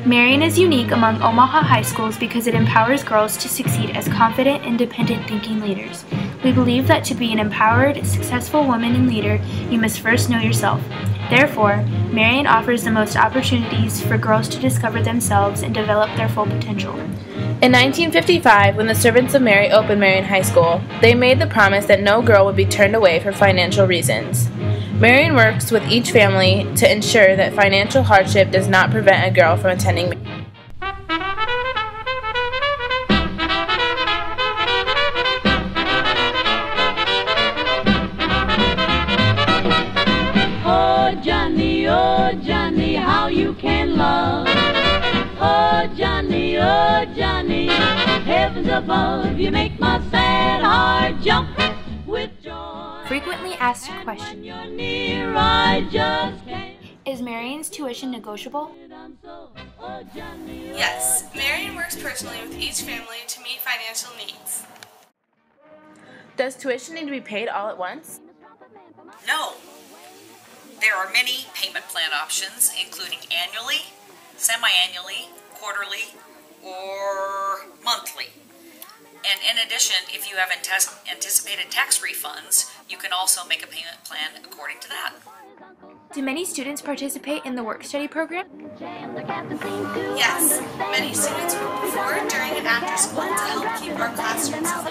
Marian is unique among Omaha high schools because it empowers girls to succeed as confident, independent thinking leaders. We believe that to be an empowered, successful woman and leader, you must first know yourself. Therefore, Marian offers the most opportunities for girls to discover themselves and develop their full potential. In 1955, when the Servants of Mary opened Marian High School, they made the promise that no girl would be turned away for financial reasons. Marian works with each family to ensure that financial hardship does not prevent a girl from attending. Oh Johnny, how you can love. Oh Johnny, heavens above, you make my sad heart jump with joy. Frequently asked question. You're near, I just can't. Is Marian's tuition negotiable? Yes, Marian works personally with each family to meet financial needs. Does tuition need to be paid all at once? No. There are many payment plan options, including annually, semi-annually, quarterly, or monthly. And in addition, if you have anticipated tax refunds, you can also make a payment plan according to that. Do many students participate in the work-study program? Yes, many students work before, during, and after school to help keep our classrooms healthy.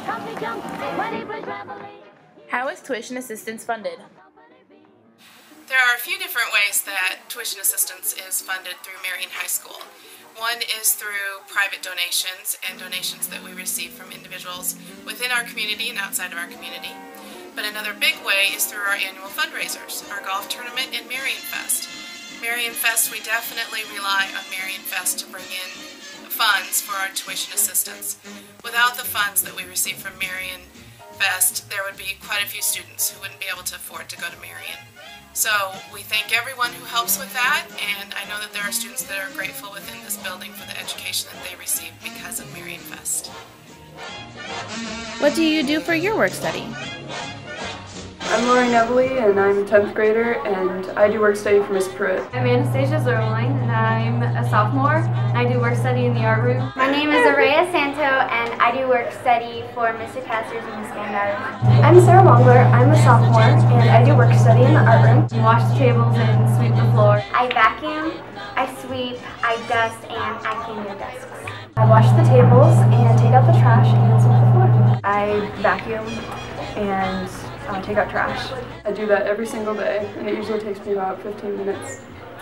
How is tuition assistance funded? There are a few different ways that tuition assistance is funded through Marian High School. One is through private donations and donations that we receive from individuals within our community and outside of our community. But another big way is through our annual fundraisers, our golf tournament and Marian Fest. Marian Fest, we definitely rely on Marian Fest to bring in funds for our tuition assistance. Without the funds that we receive from Marian Fest, there would be quite a few students who wouldn't be able to afford to go to Marian. So we thank everyone who helps with that, and I know that there are students that are grateful within this building for the education that they receive because of Marian Fest. What do you do for your work study? I'm Lori Neville, and I'm a 10th grader, and I do work study for Miss Pruitt. I'm Anastasia Zerline, and I'm a sophomore. I do work study in the art room. My name is Araya Santo, and I do work study for Mr. Casters and Miss Gandara. I'm Sarah Wongler. I'm a sophomore, and I do work study in the art room. Wash the tables and sweep the floor. I vacuum, I sweep, I dust, and I clean the desks. I wash the tables and take out the trash and sweep the floor. I vacuum and take out trash. I do that every single day, and it usually takes me about 15 minutes.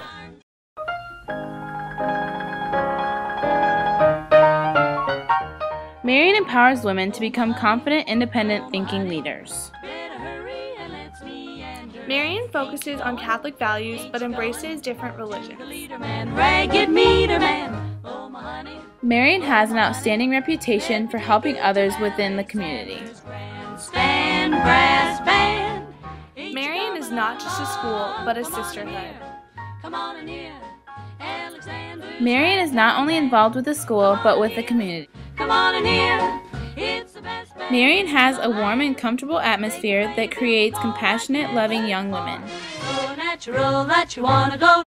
Marian empowers women to become confident, independent thinking leaders. Marian focuses on Catholic values but embraces different religions. Marian has an outstanding reputation for helping others within the community. Marian is not just a school, but a sisterhood. Marian is not only involved with the school, but with the community. Marian has a warm and comfortable atmosphere that creates compassionate, loving young women.